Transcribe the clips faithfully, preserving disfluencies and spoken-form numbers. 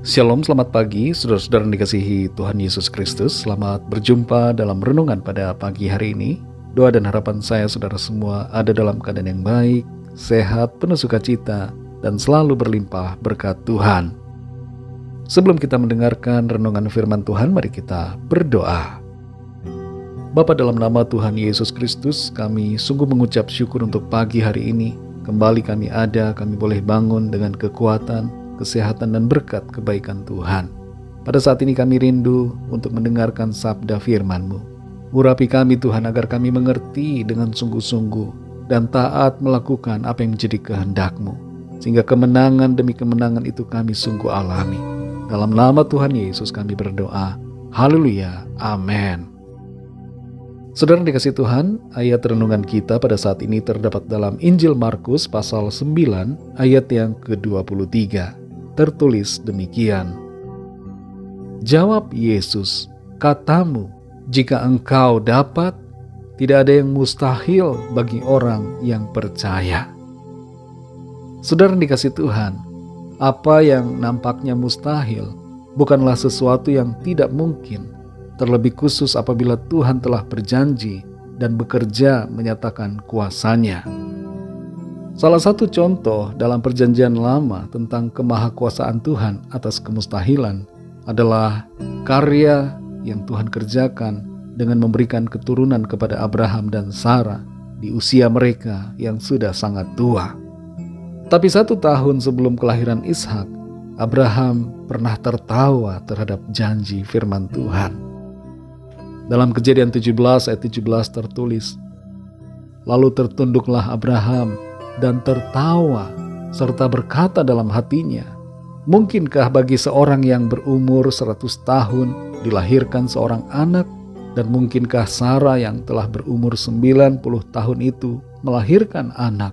Shalom, selamat pagi saudara-saudara yang dikasihi Tuhan Yesus Kristus. Selamat berjumpa dalam renungan pada pagi hari ini. Doa dan harapan saya saudara semua ada dalam keadaan yang baik, sehat, penuh sukacita, dan selalu berlimpah berkat Tuhan. Sebelum kita mendengarkan renungan firman Tuhan, mari kita berdoa. Bapa, dalam nama Tuhan Yesus Kristus, kami sungguh mengucap syukur untuk pagi hari ini. Kembali kami ada, kami boleh bangun dengan kekuatan, kesehatan dan berkat kebaikan Tuhan. Pada saat ini kami rindu untuk mendengarkan sabda firman-Mu. Urapi kami Tuhan agar kami mengerti dengan sungguh-sungguh dan taat melakukan apa yang menjadi kehendak-Mu. Sehingga kemenangan demi kemenangan itu kami sungguh alami. Dalam nama Tuhan Yesus kami berdoa. Haleluya. Amin. Saudara dikasih Tuhan, ayat renungan kita pada saat ini terdapat dalam Injil Markus pasal sembilan ayat yang ke dua puluh tiga. Tertulis demikian. Jawab Yesus, katamu, jika engkau dapat, tidak ada yang mustahil bagi orang yang percaya. Saudara dikasih Tuhan, apa yang nampaknya mustahil bukanlah sesuatu yang tidak mungkin, terlebih khusus apabila Tuhan telah berjanji dan bekerja menyatakan kuasa-Nya. Salah satu contoh dalam perjanjian lama tentang kemahakuasaan Tuhan atas kemustahilan adalah karya yang Tuhan kerjakan dengan memberikan keturunan kepada Abraham dan Sarah di usia mereka yang sudah sangat tua. Tapi satu tahun sebelum kelahiran Ishak, Abraham pernah tertawa terhadap janji firman Tuhan. Dalam Kejadian tujuh belas ayat tujuh belas tertulis, lalu tertunduklah Abraham dan tertawa serta berkata dalam hatinya, mungkinkah bagi seorang yang berumur seratus tahun dilahirkan seorang anak, dan mungkinkah Sarah yang telah berumur sembilan puluh tahun itu melahirkan anak?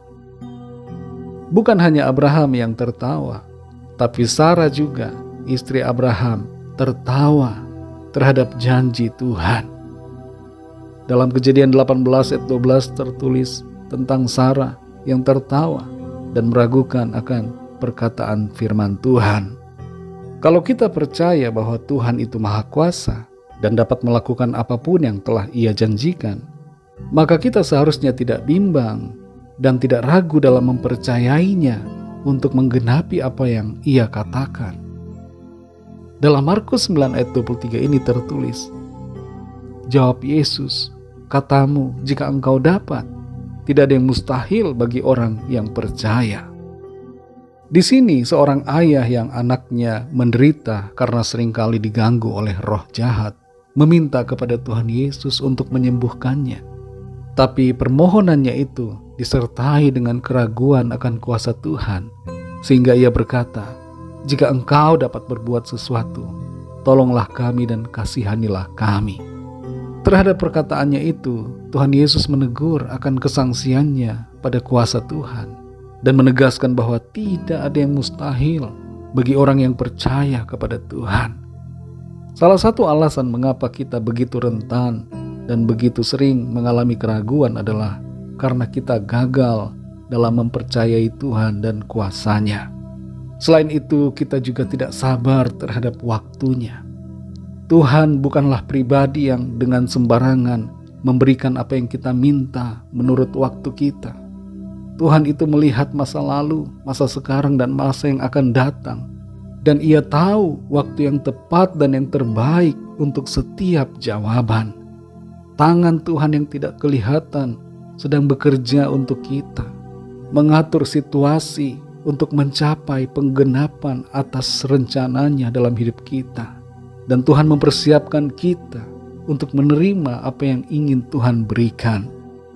Bukan hanya Abraham yang tertawa, tapi Sarah juga, istri Abraham, tertawa terhadap janji Tuhan. Dalam Kejadian delapan belas ayat dua belas tertulis tentang Sarah yang tertawa dan meragukan akan perkataan firman Tuhan. Kalau kita percaya bahwa Tuhan itu maha kuasa dan dapat melakukan apapun yang telah Ia janjikan, maka kita seharusnya tidak bimbang dan tidak ragu dalam mempercayainya untuk menggenapi apa yang Ia katakan. Dalam Markus sembilan ayat dua puluh tiga ini tertulis, jawab Yesus, katamu, jika engkau dapat, tidak ada yang mustahil bagi orang yang percaya. Di sini seorang ayah yang anaknya menderita karena seringkali diganggu oleh roh jahat meminta kepada Tuhan Yesus untuk menyembuhkannya. Tapi permohonannya itu disertai dengan keraguan akan kuasa Tuhan, sehingga ia berkata, jika engkau dapat berbuat sesuatu, tolonglah kami dan kasihanilah kami. Terhadap perkataannya itu, Tuhan Yesus menegur akan kesangsiannya pada kuasa Tuhan dan menegaskan bahwa tidak ada yang mustahil bagi orang yang percaya kepada Tuhan. Salah satu alasan mengapa kita begitu rentan dan begitu sering mengalami keraguan adalah karena kita gagal dalam mempercayai Tuhan dan kuasa-Nya. Selain itu, kita juga tidak sabar terhadap waktunya. Tuhan bukanlah pribadi yang dengan sembarangan memberikan apa yang kita minta menurut waktu kita. Tuhan itu melihat masa lalu, masa sekarang, dan masa yang akan datang. Dan Ia tahu waktu yang tepat dan yang terbaik untuk setiap jawaban. Tangan Tuhan yang tidak kelihatan sedang bekerja untuk kita, mengatur situasi untuk mencapai penggenapan atas rencananya dalam hidup kita. Dan Tuhan mempersiapkan kita untuk menerima apa yang ingin Tuhan berikan.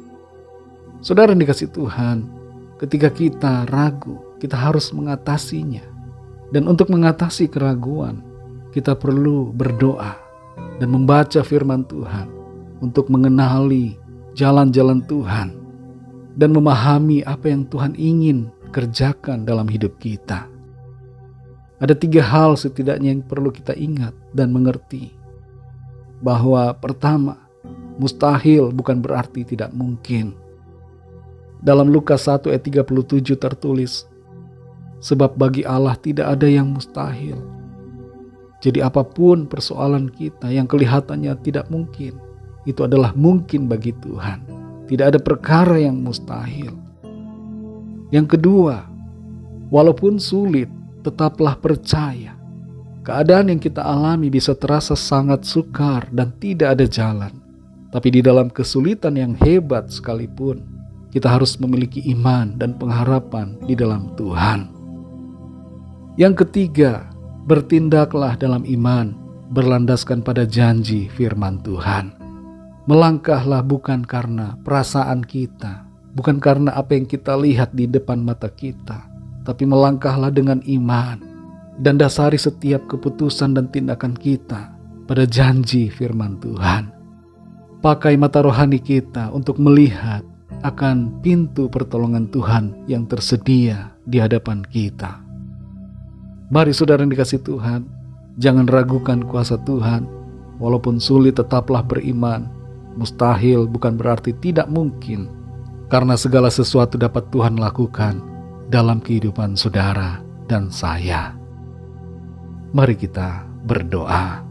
Saudara yang dikasihi Tuhan, ketika kita ragu, kita harus mengatasinya. Dan untuk mengatasi keraguan, kita perlu berdoa dan membaca firman Tuhan untuk mengenali jalan-jalan Tuhan dan memahami apa yang Tuhan ingin kerjakan dalam hidup kita. Ada tiga hal setidaknya yang perlu kita ingat dan mengerti. Bahwa pertama, mustahil bukan berarti tidak mungkin. Dalam Lukas satu ayat tiga puluh tujuh tertulis, sebab bagi Allah tidak ada yang mustahil. Jadi apapun persoalan kita yang kelihatannya tidak mungkin, itu adalah mungkin bagi Tuhan. Tidak ada perkara yang mustahil. Yang kedua, walaupun sulit, tetaplah percaya. Keadaan yang kita alami bisa terasa sangat sukar dan tidak ada jalan. Tapi di dalam kesulitan yang hebat sekalipun, kita harus memiliki iman dan pengharapan di dalam Tuhan. Yang ketiga, bertindaklah dalam iman, berlandaskan pada janji firman Tuhan. Melangkahlah bukan karena perasaan kita, bukan karena apa yang kita lihat di depan mata kita, tapi melangkahlah dengan iman dan dasari setiap keputusan dan tindakan kita pada janji firman Tuhan. Pakai mata rohani kita untuk melihat akan pintu pertolongan Tuhan yang tersedia di hadapan kita. Mari saudara yang dikasihi Tuhan, jangan ragukan kuasa Tuhan. Walaupun sulit, tetaplah beriman. Mustahil bukan berarti tidak mungkin, karena segala sesuatu dapat Tuhan lakukan dalam kehidupan saudara dan saya. Mari kita berdoa.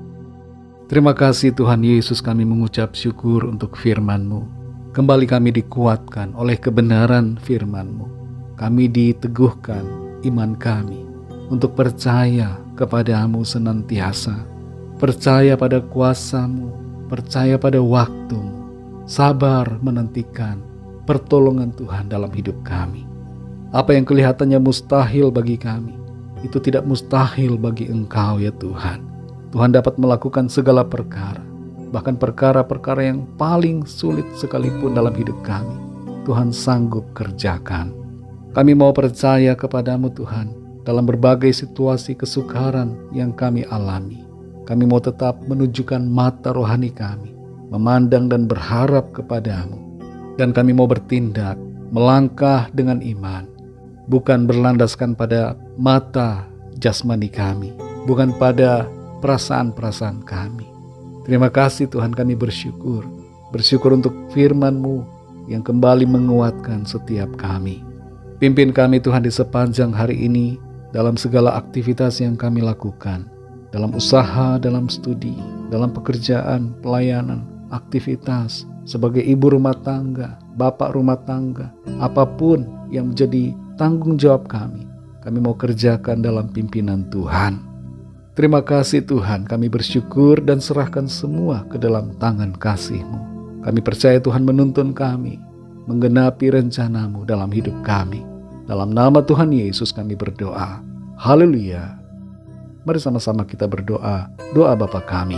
Terima kasih Tuhan Yesus, kami mengucap syukur untuk firman-Mu. Kembali kami dikuatkan oleh kebenaran firman-Mu. Kami diteguhkan iman kami untuk percaya kepada-Mu senantiasa, percaya pada kuasa-Mu, percaya pada waktu-Mu, sabar menantikan pertolongan Tuhan dalam hidup kami. Apa yang kelihatannya mustahil bagi kami, itu tidak mustahil bagi Engkau ya Tuhan. Tuhan dapat melakukan segala perkara, bahkan perkara-perkara yang paling sulit sekalipun dalam hidup kami, Tuhan sanggup kerjakan. Kami mau percaya kepada-Mu Tuhan, dalam berbagai situasi kesukaran yang kami alami. Kami mau tetap menunjukkan mata rohani kami, memandang dan berharap kepada-Mu. Dan kami mau bertindak, melangkah dengan iman, bukan berlandaskan pada mata jasmani kami, bukan pada perasaan-perasaan kami. Terima kasih Tuhan, kami bersyukur. Bersyukur untuk firman-Mu yang kembali menguatkan setiap kami. Pimpin kami Tuhan di sepanjang hari ini, dalam segala aktivitas yang kami lakukan, dalam usaha, dalam studi, dalam pekerjaan, pelayanan, aktivitas, sebagai ibu rumah tangga, bapak rumah tangga, apapun yang menjadi tanggung jawab kami, kami mau kerjakan dalam pimpinan Tuhan. Terima kasih Tuhan, kami bersyukur dan serahkan semua ke dalam tangan kasih-Mu. Kami percaya Tuhan menuntun kami, menggenapi rencana-Mu dalam hidup kami. Dalam nama Tuhan Yesus kami berdoa. Haleluya. Mari sama-sama kita berdoa. Doa Bapa kami.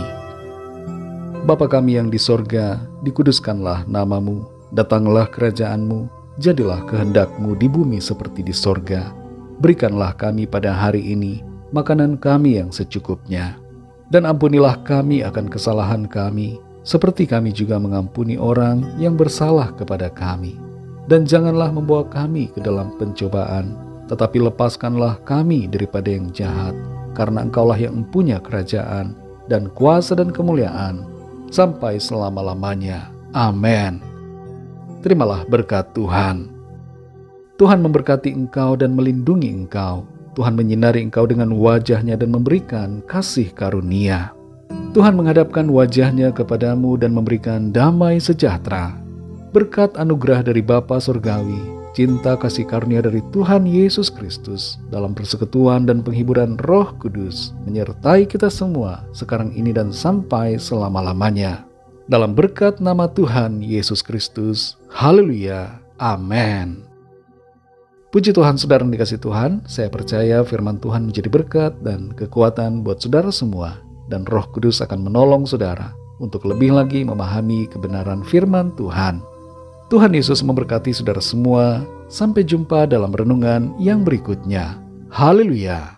Bapa kami yang di sorga, dikuduskanlah nama-Mu. Datanglah kerajaan-Mu. Jadilah kehendak-Mu di bumi seperti di sorga. Berikanlah kami pada hari ini makanan kami yang secukupnya. Dan ampunilah kami akan kesalahan kami, seperti kami juga mengampuni orang yang bersalah kepada kami. Dan janganlah membawa kami ke dalam pencobaan, tetapi lepaskanlah kami daripada yang jahat, karena Engkaulah yang mempunyai kerajaan dan kuasa dan kemuliaan sampai selama-lamanya. Amin. Terimalah berkat Tuhan. Tuhan memberkati engkau dan melindungi engkau. Tuhan menyinari engkau dengan wajah-Nya dan memberikan kasih karunia. Tuhan menghadapkan wajah-Nya kepadamu dan memberikan damai sejahtera. Berkat anugerah dari Bapa Surgawi, cinta kasih karunia dari Tuhan Yesus Kristus, dalam persekutuan dan penghiburan Roh Kudus, menyertai kita semua sekarang ini dan sampai selama-lamanya. Dalam berkat nama Tuhan Yesus Kristus. Haleluya. Amin. Puji Tuhan, saudara yang dikasihi Tuhan, saya percaya firman Tuhan menjadi berkat dan kekuatan buat saudara semua, dan Roh Kudus akan menolong saudara untuk lebih lagi memahami kebenaran firman Tuhan. Tuhan Yesus memberkati saudara semua. Sampai jumpa dalam renungan yang berikutnya. Haleluya.